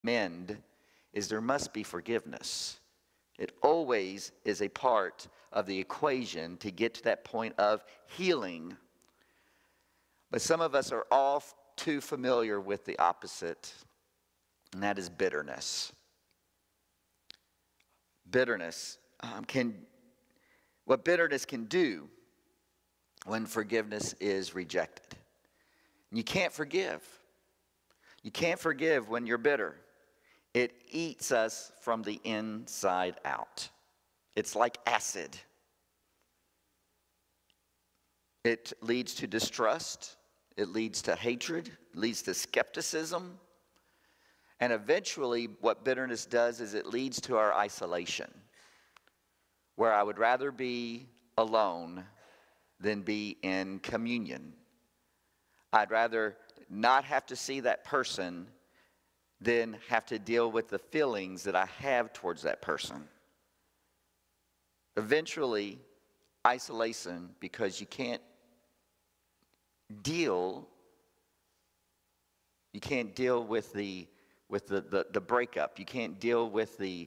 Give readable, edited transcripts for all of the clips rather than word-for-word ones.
mend is there must be forgiveness. It always is a part of the equation to get to that point of healing. But some of us are all too familiar with the opposite, and that is bitterness. Bitterness what bitterness can do when forgiveness is rejected. You can't forgive. You can't forgive when you're bitter. It eats us from the inside out. It's like acid. It leads to distrust. It leads to hatred. It leads to skepticism. And eventually, what bitterness does is it leads to our isolation, where I would rather be alone than be in communion. I'd rather not have to see that person than have to deal with the feelings that I have towards that person. Eventually, isolation, because you can't deal with the breakup. You can't deal with the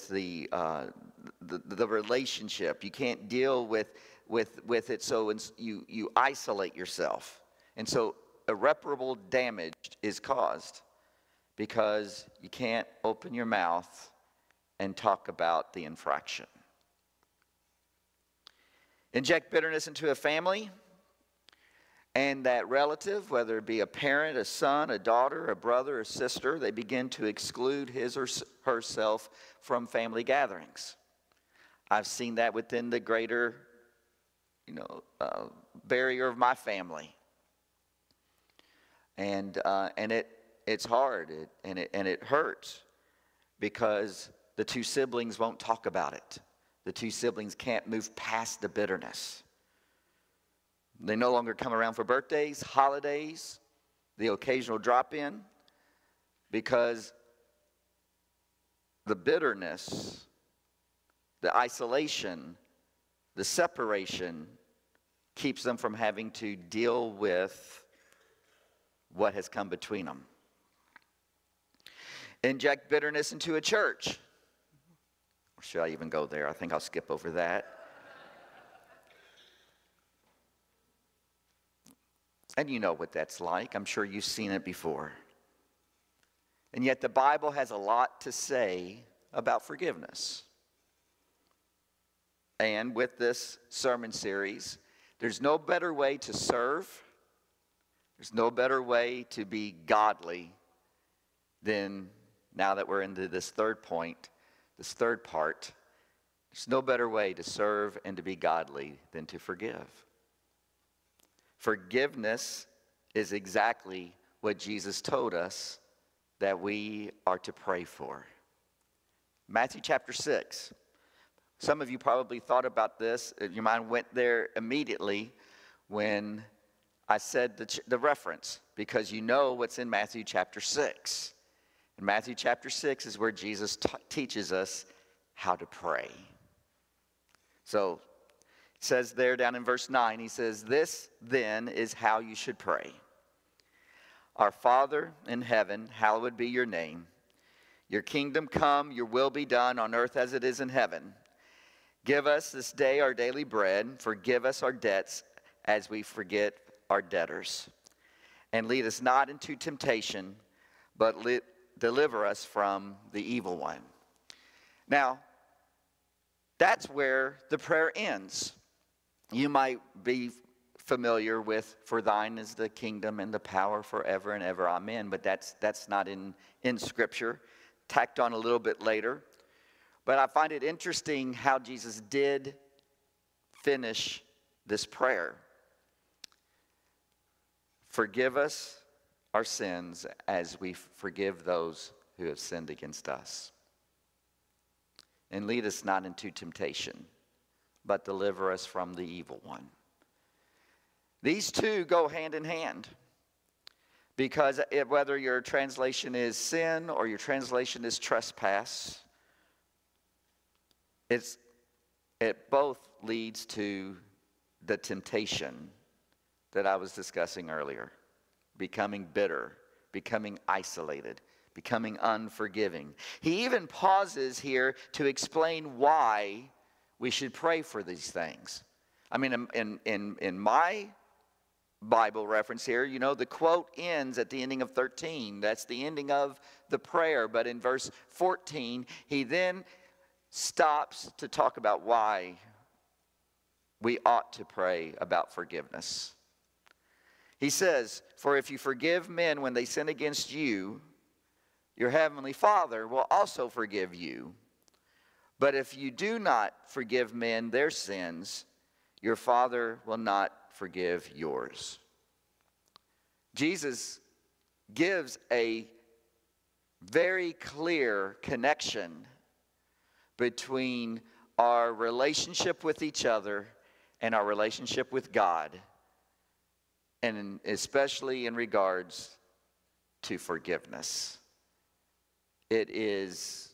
relationship. You can't deal with it, so you isolate yourself. And so irreparable damage is caused because you can't open your mouth and talk about the infraction. Inject bitterness into a family, and that relative, whether it be a parent, a son, a daughter, a brother, a sister, they begin to exclude his or herself from family gatherings. I've seen that within the greater, barrier of my family, and it's hard, and it hurts because the two siblings won't talk about it. The two siblings can't move past the bitterness. They no longer come around for birthdays, holidays, the occasional drop-in, because the bitterness, the isolation, the separation keeps them from having to deal with what has come between them. Inject bitterness into a church. Or should I even go there? I think I'll skip over that. And you know what that's like. I'm sure you've seen it before. And yet the Bible has a lot to say about forgiveness. And with this sermon series, there's no better way to serve, there's no better way to be godly than, now that we're into this third point, this third part, there's no better way to serve and to be godly than to forgive. Forgiveness is exactly what Jesus told us that we are to pray for. Matthew chapter 6. Some of you probably thought about this. Your mind went there immediately when I said the reference, because you know what's in Matthew chapter 6. In Matthew chapter 6 is where Jesus teaches us how to pray. So it says there down in verse 9, he says, "This then is how you should pray. Our Father in heaven, hallowed be your name. Your kingdom come, your will be done on earth as it is in heaven. Give us this day our daily bread. Forgive us our debts as we forget our debtors. And lead us not into temptation, but deliver us from the evil one." Now, that's where the prayer ends. You might be familiar with, "For thine is the kingdom and the power forever and ever, amen." But that's not in Scripture. Tacked on a little bit later. But I find it interesting how Jesus did finish this prayer. Forgive us our sins as we forgive those who have sinned against us. And lead us not into temptation, but deliver us from the evil one. These two go hand in hand. Because whether your translation is sin or your translation is trespass, it both leads to the temptation that I was discussing earlier. Becoming bitter, becoming isolated, becoming unforgiving. He even pauses here to explain why we should pray for these things. I mean, in my Bible reference here, you know, the quote ends at the ending of 13. That's the ending of the prayer. But in verse 14, he then stops to talk about why we ought to pray about forgiveness. He says, "For if you forgive men when they sin against you, your heavenly Father will also forgive you. But if you do not forgive men their sins, your Father will not forgive yours." Jesus gives a very clear connection between our relationship with each other and our relationship with God, and especially in regards to forgiveness. It is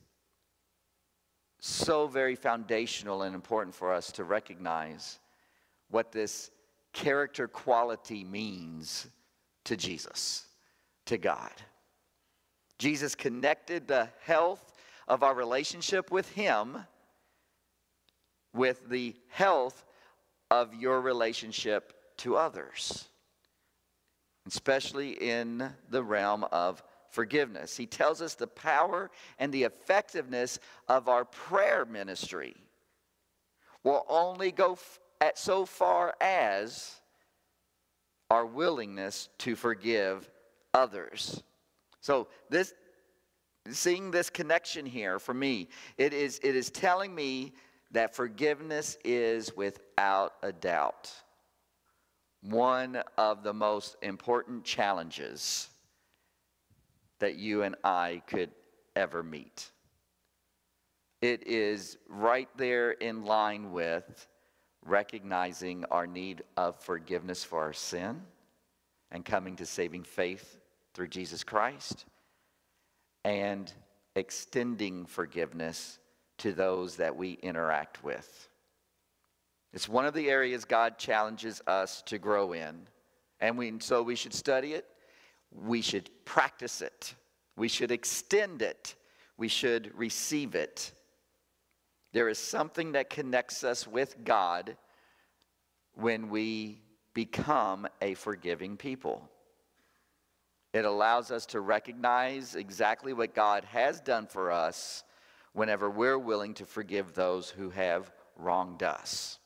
so very foundational and important for us to recognize what this character quality means to Jesus, to God. Jesus connected the health of our relationship with Him with the health of your relationship to others, especially in the realm of forgiveness. He tells us the power and the effectiveness of our prayer ministry will only go so far as our willingness to forgive others. So seeing this connection here for me, it is telling me that forgiveness is without a doubt one of the most important challenges that you and I could ever meet. It is right there in line with recognizing our need of forgiveness for our sin and coming to saving faith through Jesus Christ, and extending forgiveness to those that we interact with. It's one of the areas God challenges us to grow in, and so we should study it, we should practice it, we should extend it, we should receive it. There is something that connects us with God when we become a forgiving people. It allows us to recognize exactly what God has done for us whenever we're willing to forgive those who have wronged us.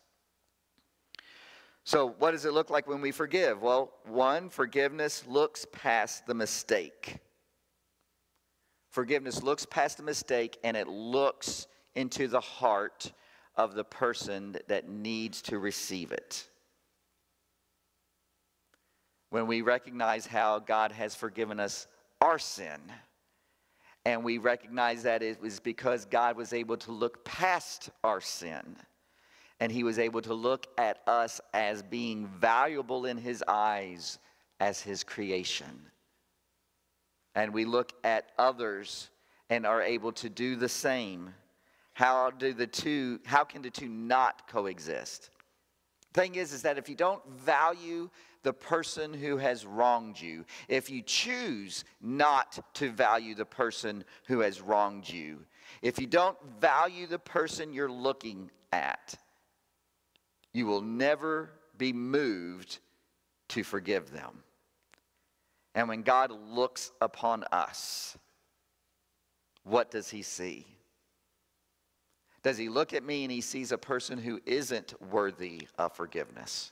So what does it look like when we forgive? Well, one, forgiveness looks past the mistake. Forgiveness looks past the mistake, and it looks into the heart of the person that needs to receive it. When we recognize how God has forgiven us our sin, and we recognize that it was because God was able to look past our sin, and He was able to look at us as being valuable in His eyes as His creation. And we look at others and are able to do the same. How can the two not coexist? The thing is that if you don't value the person who has wronged you, if you choose not to value the person who has wronged you, if you don't value the person you're looking at, you will never be moved to forgive them. And when God looks upon us, what does He see? Does He look at me and He sees a person who isn't worthy of forgiveness?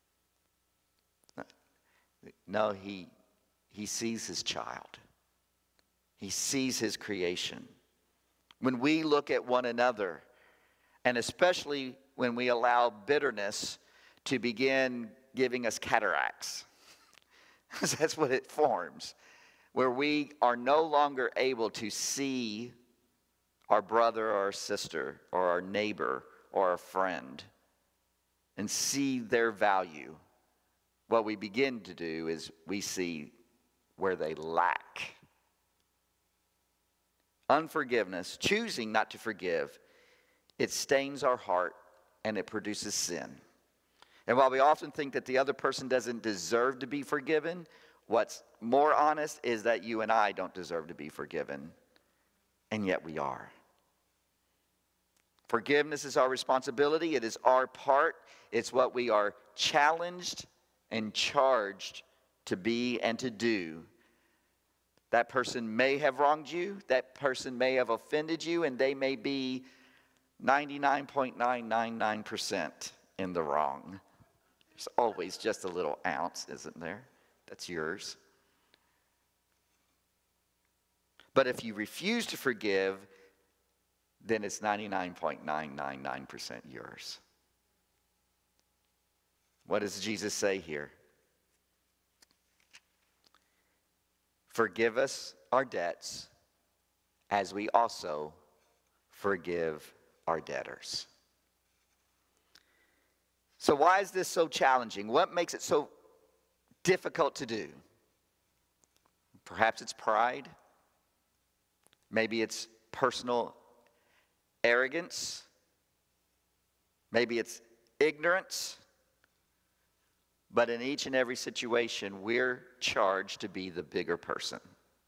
No, He sees His child. He sees His creation. When we look at one another, and especially when we allow bitterness to begin giving us cataracts, that's what it forms, where we are no longer able to see our brother or our sister or our neighbor or our friend and see their value. What we begin to do is we see where they lack. Unforgiveness, choosing not to forgive, it stains our heart and it produces sin. And while we often think that the other person doesn't deserve to be forgiven what's more honest is that you and I don't deserve to be forgiven, and yet we are. Forgiveness is our responsibility. It is our part. It's what we are challenged and charged to be and to do. That person may have wronged you. That person may have offended you, and they may be 99.999% in the wrong. There's always just a little ounce, isn't there? That's yours. But if you refuse to forgive, then it's 99.999% yours. What does Jesus say here? Forgive us our debts as we also forgive our debtors. So why is this so challenging? What makes it so difficult to do? Perhaps it's pride. Maybe it's personal arrogance. Maybe it's ignorance. But in each and every situation, we're charged to be the bigger person.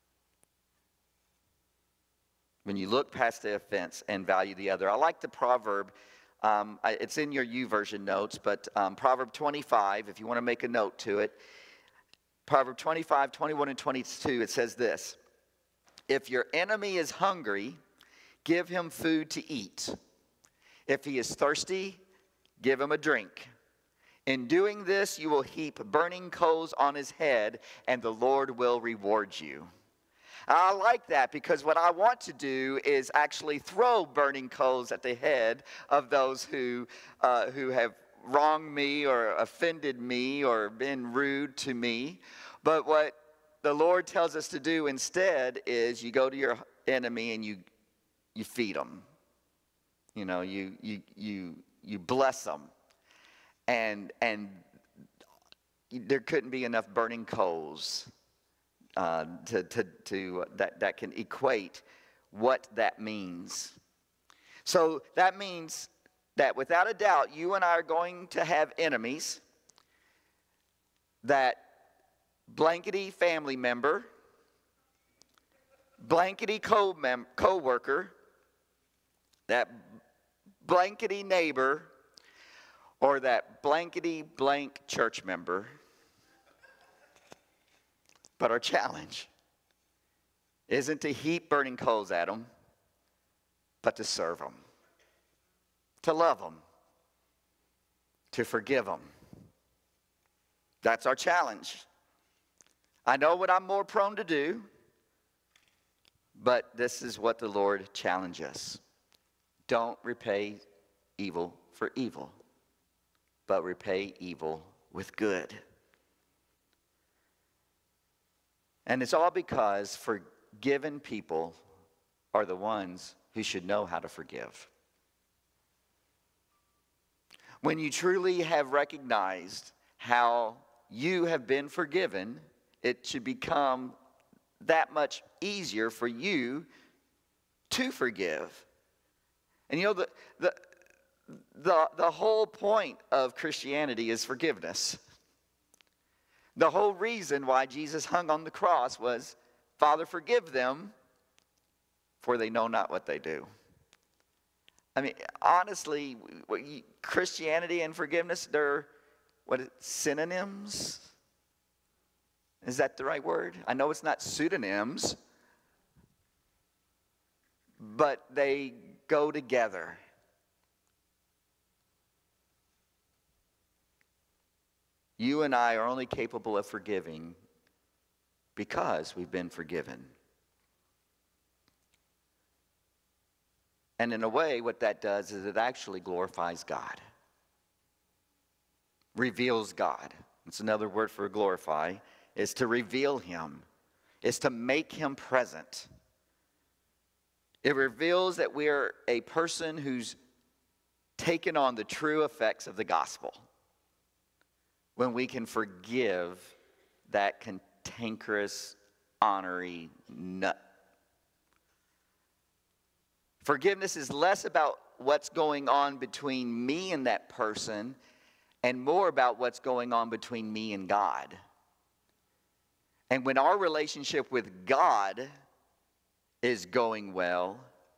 When you look past the offense and value the other. I like the proverb. It's in your YouVersion notes, but Proverb 25, if you want to make a note to it. Proverb 25, 21, and 22, it says this. If your enemy is hungry, give him food to eat. If he is thirsty, give him a drink. In doing this, you will heap burning coals on his head, and the Lord will reward you. I like that because what I want to do is actually throw burning coals at the head of those who have wronged me or offended me or been rude to me. But what the Lord tells us to do instead is you go to your enemy and you feed them. You know, you bless them. And there couldn't be enough burning coals that can equate what that means. So that means that without a doubt, you and I are going to have enemies. That blankety family member, blankety co-worker, that blankety neighbor, or that blankety blank church member. But our challenge isn't to heap burning coals at them, but to serve them, to love them, to forgive them. That's our challenge. I know what I'm more prone to do, but this is what the Lord challenges us. Don't repay evil for evil, but repay evil with good. And it's all because forgiven people are the ones who should know how to forgive. When you truly have recognized how you have been forgiven, it should become that much easier for you to forgive. And you know, the whole point of Christianity is forgiveness. The whole reason why Jesus hung on the cross was, Father, forgive them, for they know not what they do. I mean, honestly, Christianity and forgiveness, they're synonyms? Is that the right word? I know it's not pseudonyms, but they go together. You and I are only capable of forgiving because we've been forgiven. And in a way, what that does is it actually glorifies God. Reveals God. It's another word for glorify. Is to reveal him. Is to make him present. It reveals that we are a person who's taken on the true effects of the gospel. When we can forgive that cantankerous, ornery nut. Forgiveness is less about what's going on between me and that person and more about what's going on between me and God. And when our relationship with God is going well,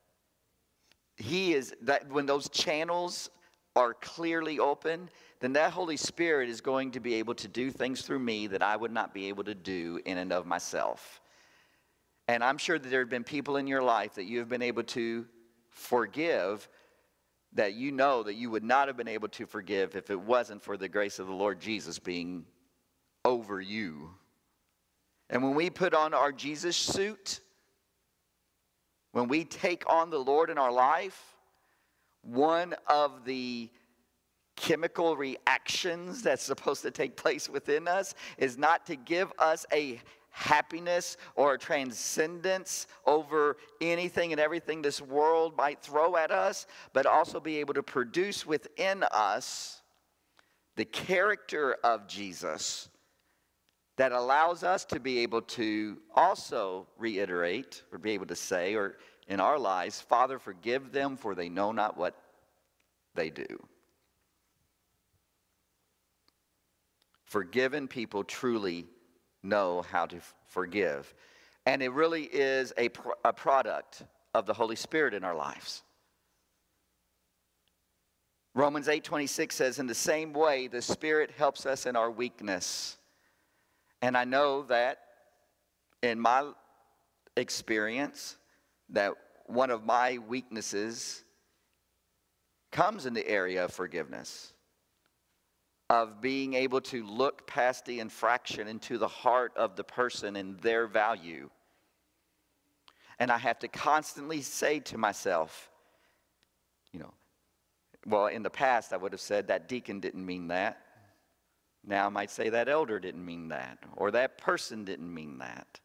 when those channels are clearly open, then that Holy Spirit is going to be able to do things through me that I would not be able to do in and of myself. And I'm sure that there have been people in your life that you have been able to forgive that you know that you would not have been able to forgive if it wasn't for the grace of the Lord Jesus being over you. And when we put on our Jesus suit, when we take on the Lord in our life, one of the chemical reactions that's supposed to take place within us is not to give us a happiness or a transcendence over anything and everything this world might throw at us, but also be able to produce within us the character of Jesus that allows us to be able to also reiterate or be able to say, or in our lives, Father, forgive them, for they know not what they do. Forgiven people truly know how to forgive. And it really is a product of the Holy Spirit in our lives. Romans 8:26 says, in the same way, the Spirit helps us in our weakness. And I know that in my experience, that one of my weaknesses comes in the area of forgiveness, of being able to look past the infraction into the heart of the person and their value. And I have to constantly say to myself, well, in the past I would have said that deacon didn't mean that. Now I might say that elder didn't mean that, or that person didn't mean that.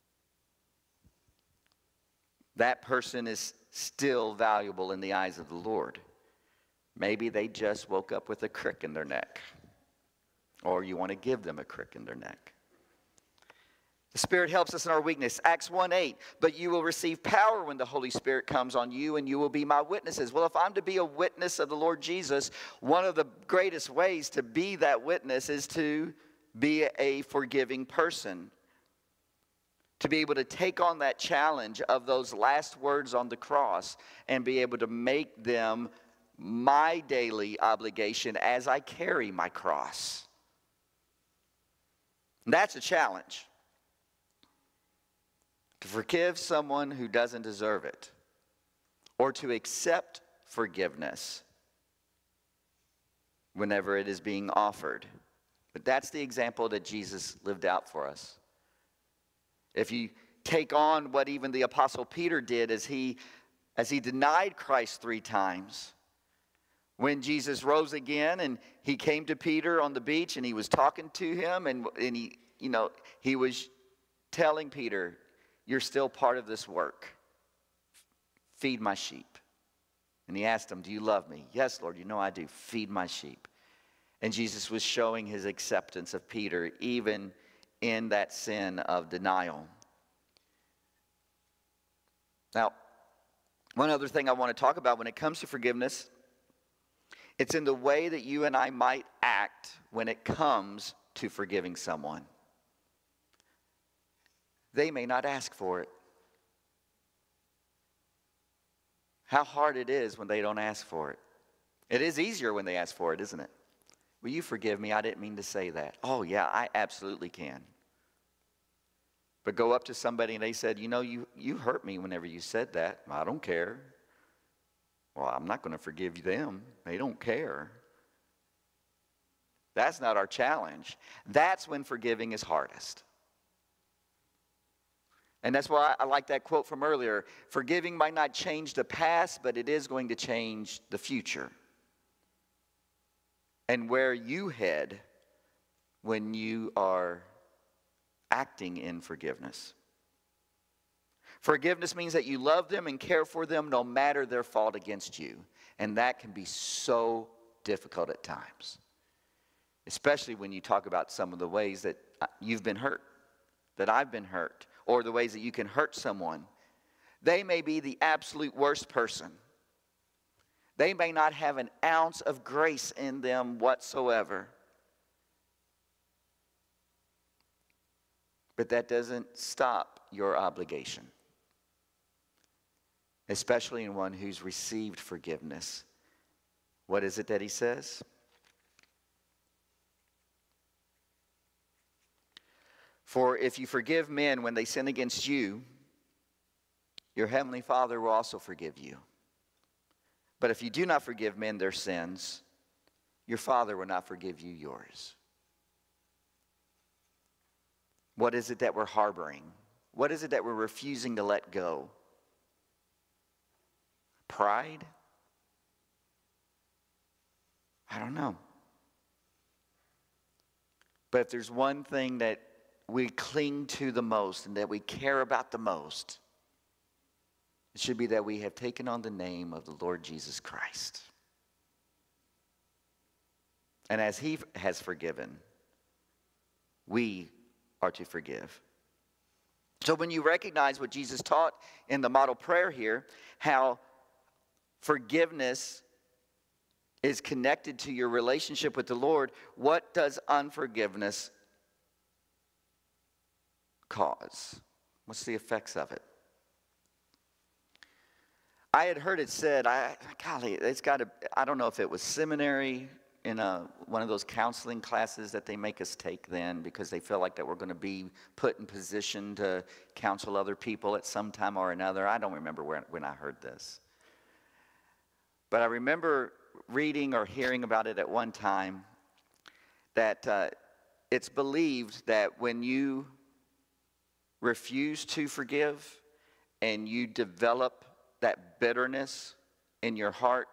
That person is still valuable in the eyes of the Lord. Maybe they just woke up with a crick in their neck, or you want to give them a crick in their neck. The Spirit helps us in our weakness. Acts 1:8, but you will receive power when the Holy Spirit comes on you, and you will be my witnesses. Well, if I'm to be a witness of the Lord Jesus, one of the greatest ways to be that witness is to be a forgiving person. To be able to take on that challenge of those last words on the cross and be able to make them my daily obligation as I carry my cross. And that's a challenge. To forgive someone who doesn't deserve it, or to accept forgiveness whenever it is being offered. But that's the example that Jesus lived out for us. If you take on what even the Apostle Peter did as he denied Christ 3 times, when Jesus rose again and he came to Peter on the beach and he was talking to him and he was telling Peter, you're still part of this work. Feed my sheep. And he asked him, do you love me? Yes, Lord, you know I do. Feed my sheep. And Jesus was showing his acceptance of Peter even in that sin of denial. Now, one other thing I want to talk about when it comes to forgiveness, it's in the way that you and I might act when it comes to forgiving someone. They may not ask for it. How hard it is when they don't ask for it. It is easier when they ask for it, isn't it? Will you forgive me? I didn't mean to say that. Oh, yeah, I absolutely can. But go up to somebody and they said, you hurt me whenever you said that. I don't care. Well, I'm not going to forgive them. They don't care. That's not our challenge. That's when forgiving is hardest. And that's why I like that quote from earlier. Forgiving might not change the past, but it is going to change the future. And where you head when you are acting in forgiveness. Forgiveness means that you love them and care for them no matter their fault against you. And that can be so difficult at times. Especially when you talk about some of the ways that you've been hurt, that I've been hurt, or the ways that you can hurt someone. They may be the absolute worst person. They may not have an ounce of grace in them whatsoever. But that doesn't stop your obligation, especially in one who's received forgiveness. What is it that he says? For if you forgive men when they sin against you, your heavenly Father will also forgive you. But if you do not forgive men their sins, your Father will not forgive you yours. What is it that we're harboring? What is it that we're refusing to let go? Pride? I don't know. But if there's one thing that we cling to the most and that we care about the most, it should be that we have taken on the name of the Lord Jesus Christ. And as he has forgiven, we are to forgive. So when you recognize what Jesus taught in the model prayer here, how forgiveness is connected to your relationship with the Lord, what does unforgiveness cause? What's the effects of it? I had heard it said, I don't know if it was seminary in one of those counseling classes that they make us take then because they feel like that we're going to be put in position to counsel other people at some time or another. I don't remember when I heard this. But I remember reading or hearing about it at one time that it's believed that when you refuse to forgive and you develop that bitterness in your heart,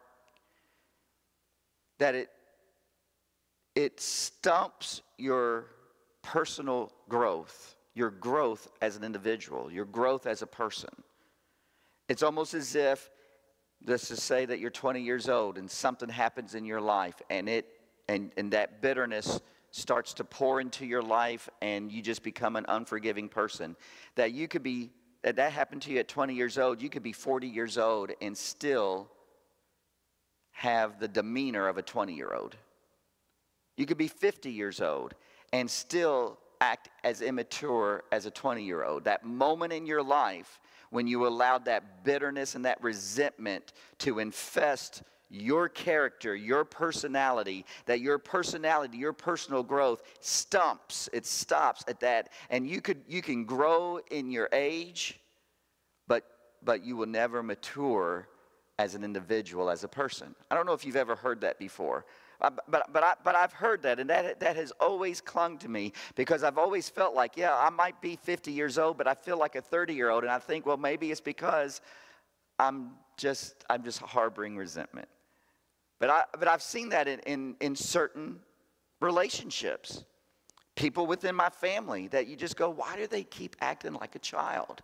that it stumps your personal growth, your growth as an individual, your growth as a person. It's almost as if, let's just say that you're 20 years old and something happens in your life and that bitterness starts to pour into your life and you just become an unforgiving person. That happened to you at 20 years old, you could be 40 years old and still have the demeanor of a 20-year-old. You could be 50 years old and still act as immature as a 20-year-old. That moment in your life when you allowed that bitterness and that resentment to infest your character, your personality, that your personality, your personal growth stops at that. And you can grow in your age, but you will never mature as an individual, as a person. I don't know if you've ever heard that before. But I've heard that, and that has always clung to me because I've always felt like, yeah, I might be 50 years old, but I feel like a 30-year-old, and I think, well, maybe it's because I'm just harboring resentment. But I've seen that in certain relationships, people within my family that you just go, why do they keep acting like a child?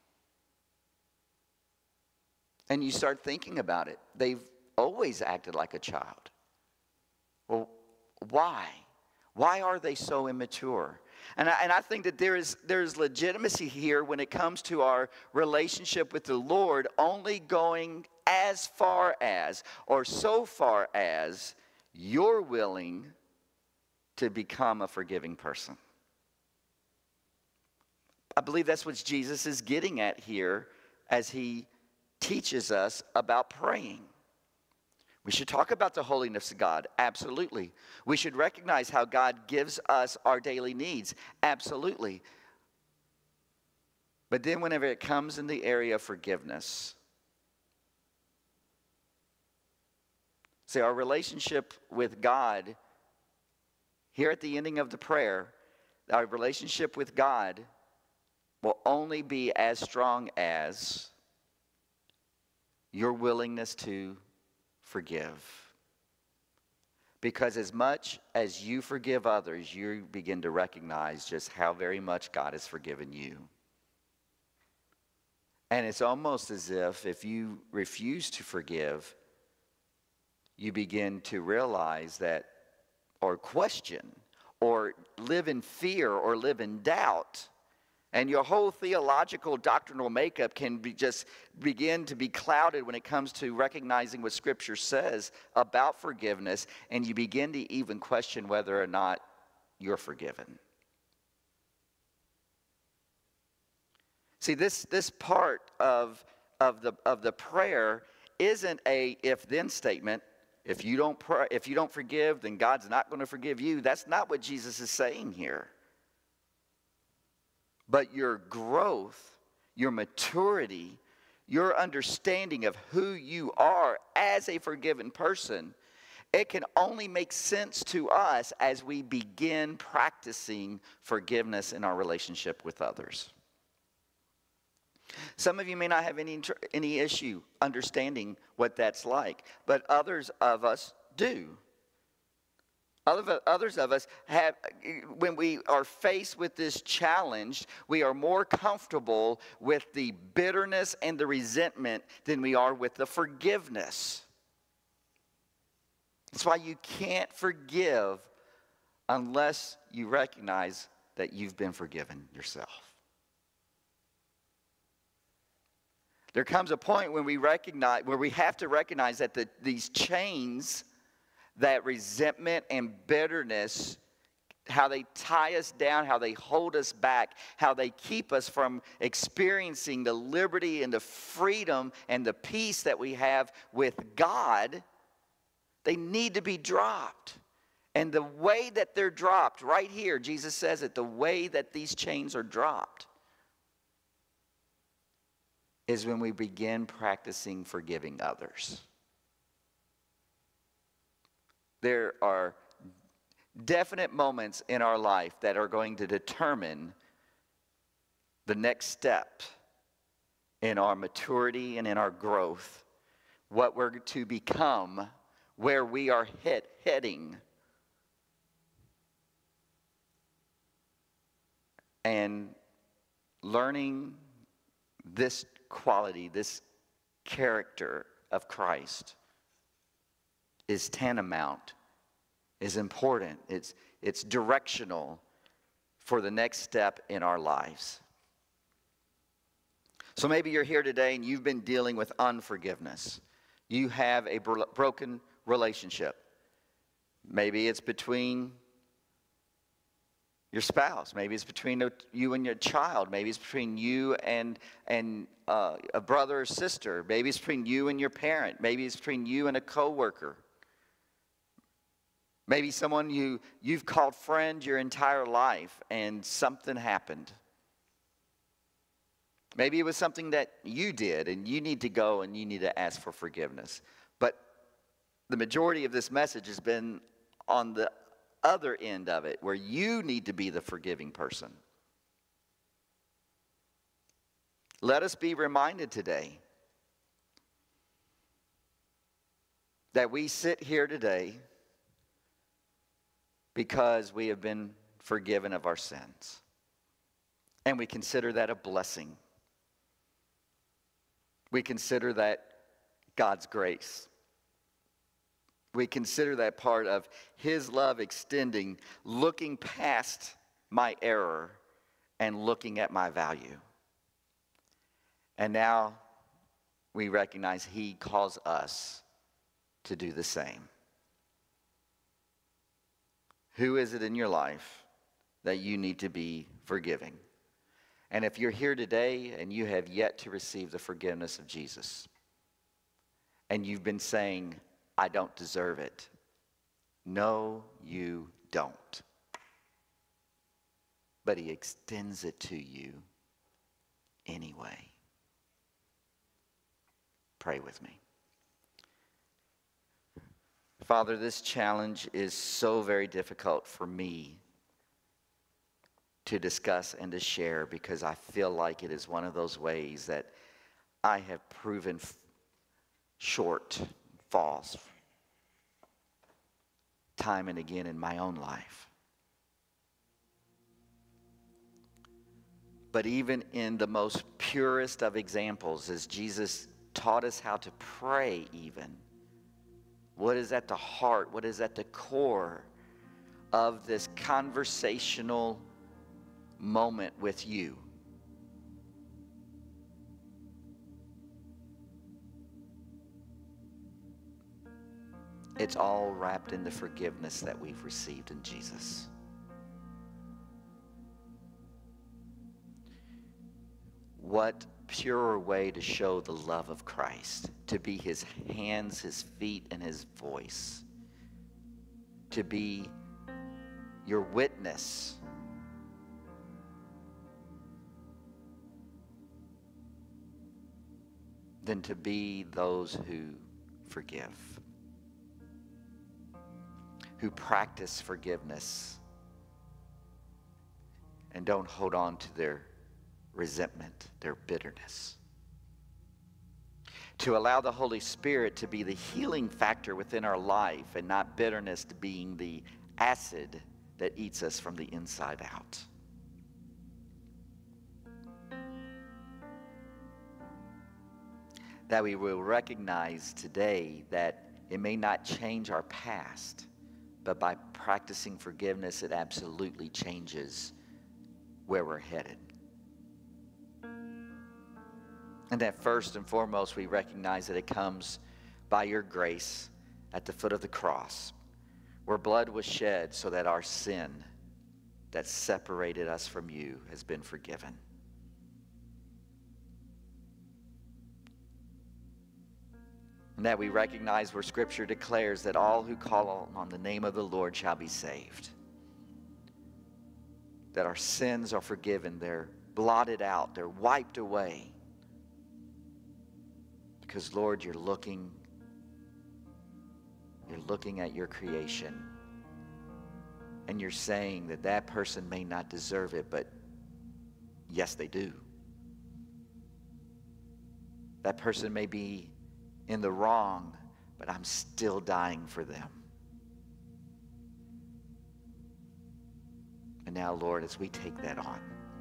And you start thinking about it. They've always acted like a child. Well, why? Why are they so immature? And I think that there's legitimacy here when it comes to our relationship with the Lord only going as far as, or so far as, you're willing to become a forgiving person. I believe that's what Jesus is getting at here as he teaches us about praying. We should talk about the holiness of God, absolutely. We should recognize how God gives us our daily needs, absolutely. But then whenever it comes in the area of forgiveness, see, our relationship with God, here at the ending of the prayer, our relationship with God will only be as strong as your willingness to forgive. Because as much as you forgive others, you begin to recognize just how very much God has forgiven you. And it's almost as if you refuse to forgive, you begin to realize that, or question, or live in fear, or live in doubt. And your whole theological doctrinal makeup can just begin to be clouded when it comes to recognizing what Scripture says about forgiveness, and you begin to even question whether or not you're forgiven. See, this part of the prayer isn't a if-then statement. If you don't pray, if you don't forgive, then God's not going to forgive you. That's not what Jesus is saying here. But your growth, your maturity, your understanding of who you are as a forgiven person, it can only make sense to us as we begin practicing forgiveness in our relationship with others. Some of you may not have any issue understanding what that's like, but others of us do. Others of us have, when we are faced with this challenge, we are more comfortable with the bitterness and the resentment than we are with the forgiveness. That's why you can't forgive unless you recognize that you've been forgiven yourself. There comes a point when we have to recognize that these chains, that resentment and bitterness, how they tie us down, how they hold us back, how they keep us from experiencing the liberty and the freedom and the peace that we have with God, they need to be dropped. And the way that they're dropped, right here, Jesus says it, the way that these chains are dropped is when we begin practicing forgiving others. There are definite moments in our life that are going to determine the next step in our maturity and in our growth, what we're to become, where we are heading. And learning this quality, this character of Christ is tantamount, is important. It's directional for the next step in our lives. So maybe you're here today and you've been dealing with unforgiveness. You have a broken relationship. Maybe it's between your spouse. Maybe it's between you and your child. Maybe it's between you and a brother or sister. Maybe it's between you and your parent. Maybe it's between you and a coworker. Maybe someone you've called friend your entire life and something happened. Maybe it was something that you did and you need to go and you need to ask for forgiveness. But the majority of this message has been on the other end of it, where you need to be the forgiving person. Let us be reminded today that we sit here today because we have been forgiven of our sins. And we consider that a blessing. We consider that God's grace. We consider that part of His love extending, looking past my error and looking at my value. And now we recognize He calls us to do the same. Who is it in your life that you need to be forgiving? And if you're here today and you have yet to receive the forgiveness of Jesus, and you've been saying, I don't deserve it. No, you don't. But He extends it to you anyway. Pray with me. Father, this challenge is so very difficult for me to discuss and to share, because I feel like it is one of those ways that I have proven short, false, time and again in my own life. But even in the most purest of examples, as Jesus taught us how to pray even, what is at the heart, what is at the core of this conversational moment with you? It's all wrapped in the forgiveness that we've received in Jesus. what purer way to show the love of Christ, to be his hands, his feet, and his voice, to be your witness. Than to be those who forgive, who practice forgiveness and don't hold on to their resentment, their bitterness. To allow the Holy Spirit to be the healing factor within our life and not bitterness to being the acid that eats us from the inside out. That we will recognize today that it may not change our past, but by practicing forgiveness, it absolutely changes where we're headed. And that first and foremost, we recognize that it comes by your grace at the foot of the cross, where blood was shed so that our sin that separated us from you has been forgiven. And that we recognize where Scripture declares that all who call on the name of the Lord shall be saved. That our sins are forgiven, they're blotted out, they're wiped away. Because, Lord, you're looking at your creation, and you're saying that that person may not deserve it, but yes, they do. That person may be in the wrong, but I'm still dying for them. And now, Lord, as we take that on,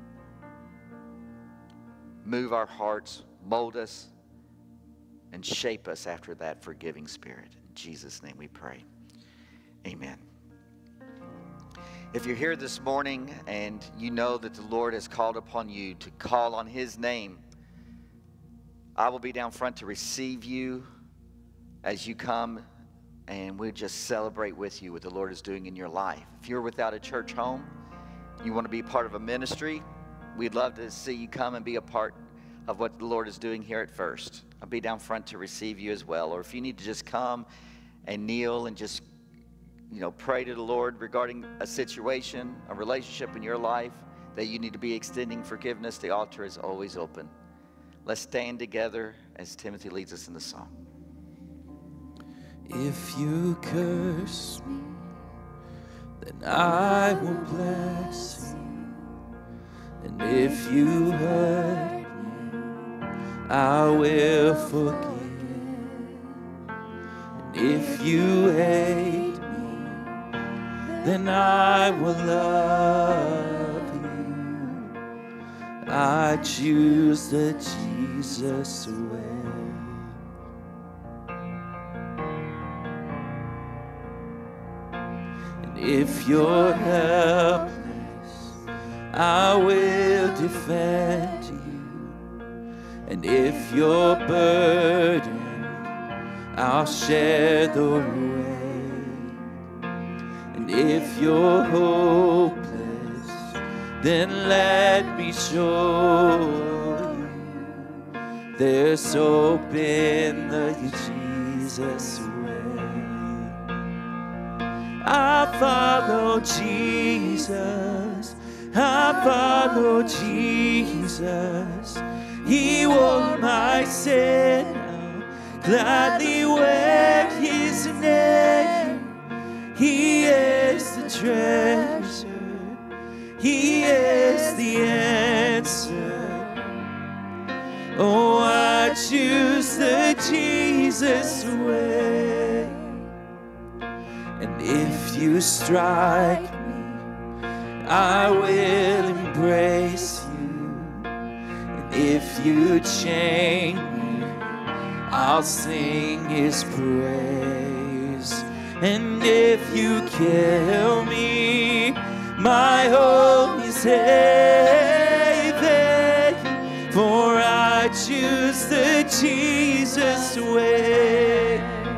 move our hearts, mold us, and shape us after that forgiving spirit. In Jesus' name we pray. Amen. If you're here this morning and you know that the Lord has called upon you to call on his name, I will be down front to receive you as you come, and we'll just celebrate with you what the Lord is doing in your life. If you're without a church home, you want to be part of a ministry, we'd love to see you come and be a part of what the Lord is doing here at First. I'll be down front to receive you as well. Or if you need to just come and kneel and just, pray to the Lord regarding a situation, a relationship in your life that you need to be extending forgiveness, the altar is always open. Let's stand together as Timothy leads us in the song. If you curse me, then I will bless you. And if you hurt me, I will forgive. And if you hate me, then I will love you. I choose the Jesus way. And if you're helpless, I will defend you. And if you're burdened, I'll share the weight. And if you're hopeless, then let me show you there's hope in the Jesus way. I follow Jesus, I follow Jesus. He wore my sin, I'll gladly wear his name. He is the treasure, he is the answer. Oh, I choose the Jesus way. And if you strike me, I will embrace you. And if you chain me, I'll sing his praise. And if you kill me, my home is heaven, for I choose the Jesus way.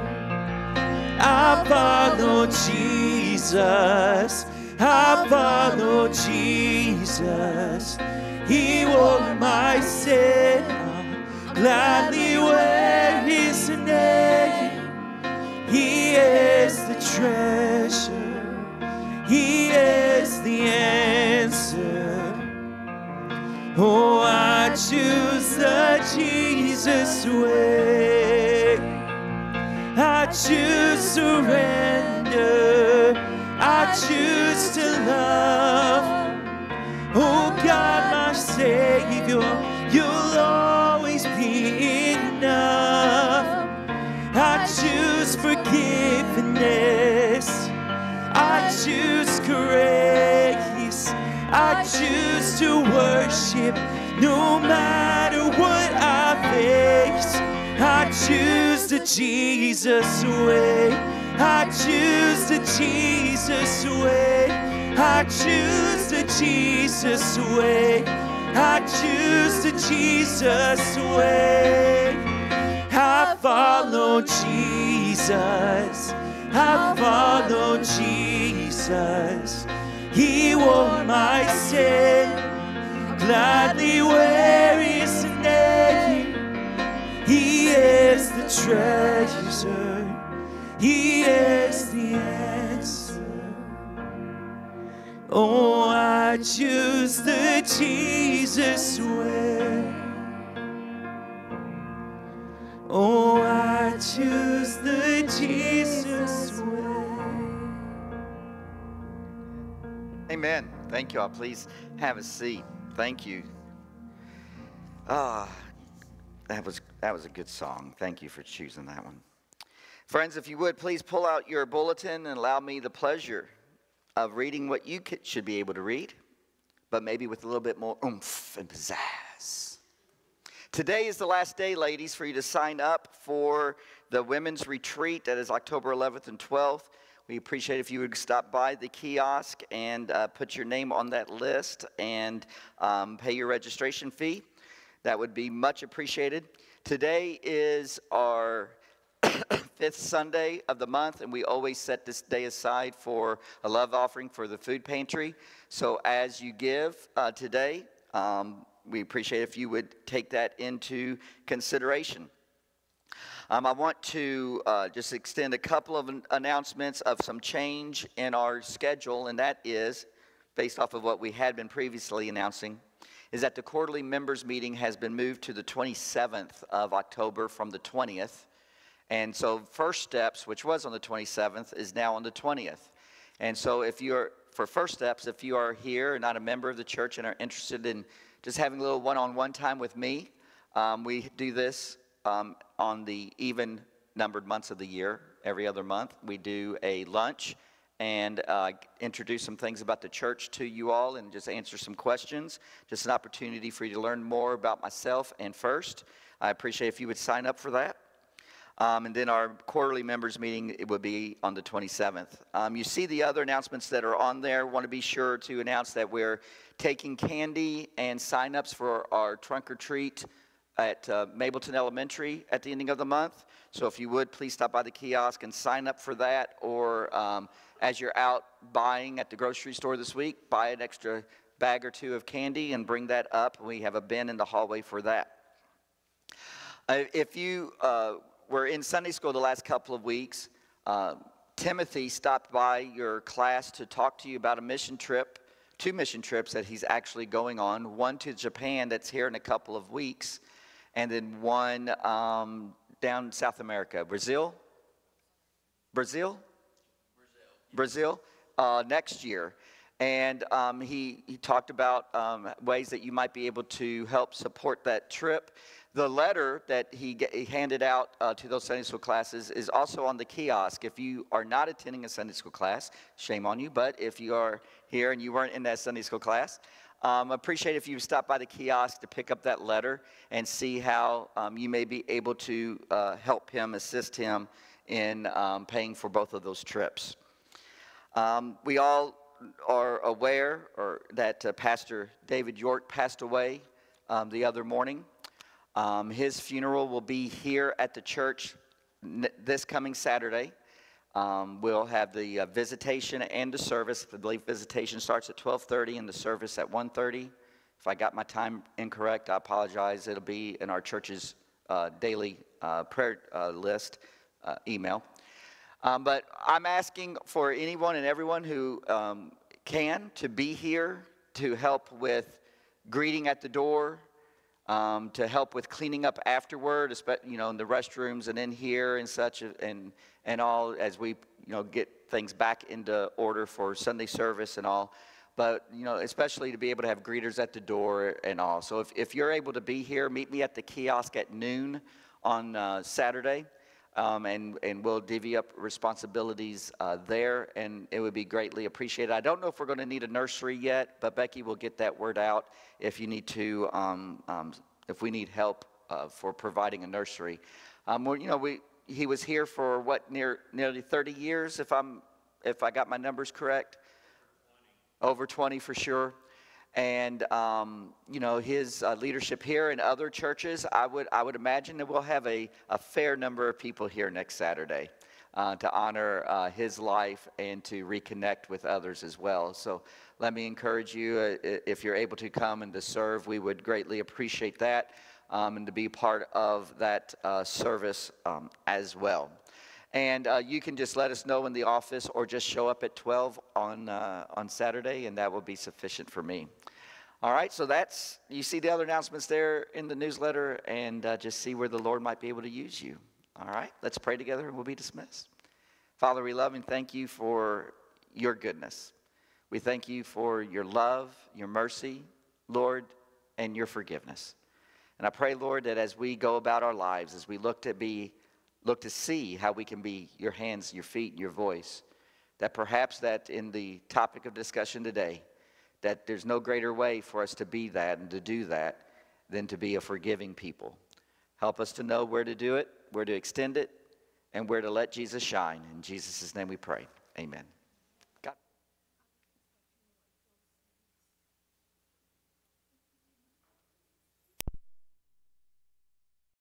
I follow Jesus, I follow Jesus. He wore my sin. I'll gladly wear his name. He is the treasure. He is the answer. Oh, I choose the Jesus way. I choose surrender. I choose to love. Oh God, my Savior, you'll always be enough. I choose forgiveness. I choose grace. I choose to worship no matter what I face. I choose the Jesus way. I choose the Jesus way. I choose the Jesus way. I choose the Jesus way. I follow Jesus. I follow Jesus. He wore my sin, gladly wear his name. He is the treasure. He is the answer. Oh, I choose the Jesus way. Oh, I choose the Jesus way. Amen. Thank you all. Please have a seat. Thank you. That was a good song. Thank you for choosing that one. Friends, if you would, please pull out your bulletin and allow me the pleasure of reading what you should be able to read, but maybe with a little bit more oomph and pizzazz. Today is the last day, ladies, for you to sign up for the women's retreat. That is October 11th and 12th. We appreciate if you would stop by the kiosk and put your name on that list and pay your registration fee. That would be much appreciated. Today is our fifth Sunday of the month, and we always set this day aside for a love offering for the food pantry. So as you give today, we appreciate if you would take that into consideration. I want to just extend a couple of announcements of some change in our schedule, and that is, based off of what we had been previously announcing, is that the quarterly members meeting has been moved to the 27th of October from the 20th. And so First Steps, which was on the 27th, is now on the 20th. And so for First Steps, if you are here and not a member of the church and are interested in just having a little one-on-one time with me, we do this on the even-numbered months of the year. Every other month, we do a lunch and introduce some things about the church to you all and just answer some questions. Just an opportunity for you to learn more about myself and First. I appreciate if you would sign up for that. And then our quarterly members meeting, it will be on the 27th. You see the other announcements that are on there. Want to be sure to announce that we're taking candy and sign-ups for our trunk or treat at Mableton Elementary at the ending of the month. So if you would, please stop by the kiosk and sign up for that. Or as you're out buying at the grocery store this week, buy an extra bag or two of candy and bring that up. We have a bin in the hallway for that. If you were in Sunday school the last couple of weeks, Timothy stopped by your class to talk to you about a mission trip, 2 mission trips that he's actually going on. One to Japan that's here in a couple of weeks, and then one down South America. Brazil next year. And he talked about ways that you might be able to help support that trip. The letter that he handed out to those Sunday school classes is also on the kiosk. If you are not attending a Sunday school class, shame on you. But if you are here and you weren't in that Sunday school class, appreciate if you stop by the kiosk to pick up that letter and see how you may be able to help him, assist him in paying for both of those trips. We all are aware that Pastor David York passed away the other morning. His funeral will be here at the church this coming Saturday. We'll have the visitation and the service. I believe visitation starts at 12:30 and the service at 1:30. If I got my time incorrect, I apologize. It'll be in our church's daily prayer list email. But I'm asking for anyone and everyone who can to be here to help with greeting at the door, to help with cleaning up afterward, especially, in the restrooms and in here and such, and all, as we, get things back into order for Sunday service and all. But, especially to be able to have greeters at the door and all. So if you're able to be here, meet me at the kiosk at noon on Saturday. And we'll divvy up responsibilities there, and it would be greatly appreciated. I don't know if we're going to need a nursery yet, but Becky will get that word out if you need to, if we need help for providing a nursery. He was here for nearly 30 years, if I got my numbers correct. Over 20 for sure. And, his leadership here and other churches, I would imagine that we'll have a fair number of people here next Saturday to honor his life and to reconnect with others as well. So let me encourage you, if you're able to come and to serve, we would greatly appreciate that, and to be part of that service as well. And you can just let us know in the office or just show up at 12 on Saturday, and that will be sufficient for me. All right, so you see the other announcements there in the newsletter, and just see where the Lord might be able to use you. All right, let's pray together and we'll be dismissed. Father, we love and thank you for your goodness. We thank you for your love, your mercy, Lord, and your forgiveness. And I pray, Lord, that as we go about our lives, as we look to see how we can be your hands, your feet, your voice, that perhaps that in the topic of discussion today, that there's no greater way for us to be that and to do that than to be a forgiving people. Help us to know where to do it, where to extend it, and where to let Jesus shine. In Jesus' name we pray. Amen.